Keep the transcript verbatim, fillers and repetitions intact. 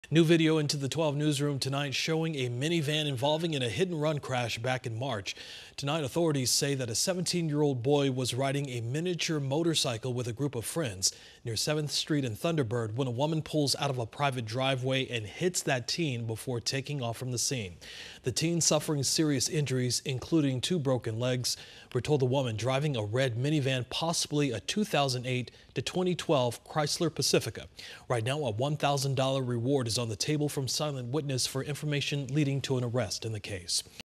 New video into the twelve newsroom tonight showing a minivan involving in a hit-and-run crash back in March. Tonight, authorities say that a seventeen-year-old boy was riding a miniature motorcycle with a group of friends near seventh street and Thunderbird when a woman pulls out of a private driveway and hits that teen before taking off from the scene. The teen suffering serious injuries, including two broken legs. We're told the woman driving a red minivan, possibly a two thousand eight to twenty twelve Chrysler Pacifica. Right now, a one thousand dollar reward is on the table from silent witness for information leading to an arrest in the case.